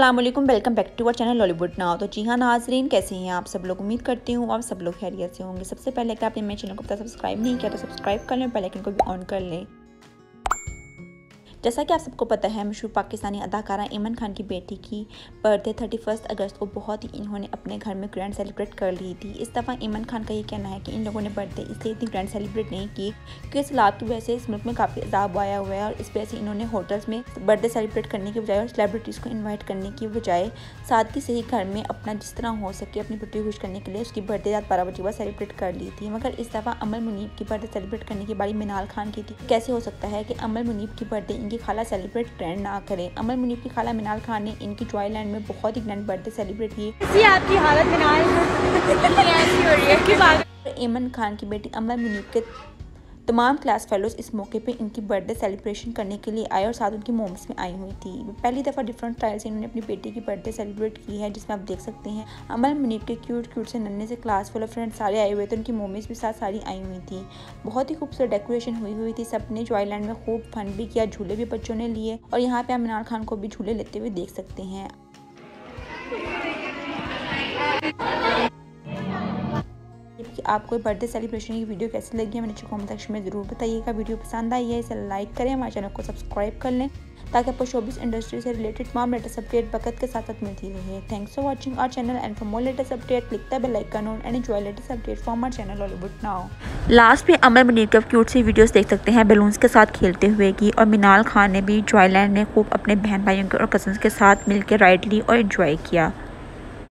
अस्सलाम वालेकुम, welcome back to our channel Lollywood now. तो जी हाँ नाजरीन, कैसे हैं आप सब लोग। उम्मीद करती हूँ आप सब लोग खैरियत से होंगे। सबसे पहले अगर आपने मेरे चैनल को सब्सक्राइब नहीं किया तो सब्सक्राइब कर लें, बेल आइकन को भी ऑन कर लें। जैसा कि आप सबको पता है, मशहूर पाकिस्तानी अदाकारा ईमन खान की बेटी की बर्थडे 31 अगस्त को बहुत ही इन्होंने अपने घर में ग्रैंड सेलिब्रेट कर ली थी। इस दफ़ा ईमन खान का ये कहना है कि इन लोगों ने बर्थडे इसलिए इतनी ग्रैंड सेलिब्रेट नहीं की क्योंकि इस हालात की वजह से इस मुल्क में काफ़ी अजाब आया हुआ है और इस वजह से इन्होंने होटल्स में बर्थडे सेलिब्रेट करने की बजाय और सेलिब्रिटीज़ को इन्वाइट करने की बजाय सादगी से ही घर में अपना जिस तरह हो सके अपनी बेटी खुश करने के लिए उसकी बर्थडे रात 12 बजे बाद सेलिब्रेट कर ली थी। मगर इस दफ़ा अमल मुनीब की बर्थडे सेलिब्रेट करने की बारी मिनाल खान की थी। कैसे हो सकता है कि अमल मुनीब की बर्थडे इनकी खाला सेलिब्रेट ग्रैंड ना करें। अमल मुनीब की खाला मिनाल खान ने इनकी जॉयलैंड में बहुत ही ग्रैंड बर्थडे सेलिब्रेट की। आपकी हालत मिनाल ऐसी हो रही है कि बात। ईमन खान की बेटी अमल मुनीब के तमाम क्लास फेलोज इस मौके पे इनकी बर्थडे सेलिब्रेशन करने के लिए आए और साथ उनकी मोम्स में आई हुई थी। पहली दफ़ा डिफरेंट स्टाइल से इन्होंने अपनी बेटी की बर्थडे सेलिब्रेट की है, जिसमें आप देख सकते हैं अमल मुनीब के क्यूट से नन्हे से क्लास फेलो फ्रेंड्स सारे आए हुए थे। उनकी मोम्स भी साथ सारी आई हुई थी। बहुत ही खूबसूरत डेकोरेशन हुई थी। सबने जॉयलैंड में खूब फन भी किया, झूले भी बच्चों ने लिए और यहाँ पे आप मिनाल खान को भी झूले लेते हुए देख सकते हैं। कि आपको बर्थडे सेलिब्रेशन की वीडियो कैसी लगी है, मैंने नीचे कमेंट सेक्शन में ज़रूर बताइएगा। वीडियो पसंद आई है इसे लाइक करें, हमारे चैनल को सब्सक्राइब कर लें ताकि आपको शोबिस इंडस्ट्री से रिलेटेड तमाम लेटेस्ट अपडेट वक्त के साथ मिलती रहे। Thanks for watching our channel and for more latest update click the bell icon on and enjoy latest update from our channel Lollywood now. Last में अमल मुनीब के क्यूट सी वीडियोस देख सकते हैं बैलून्स के साथ खेलते हुए की, और मिनाल खान ने भी जॉयलैंड ने खूब अपने बहन भाइयों और कजन्स के साथ मिलकर राइड ली और एंजॉय किया।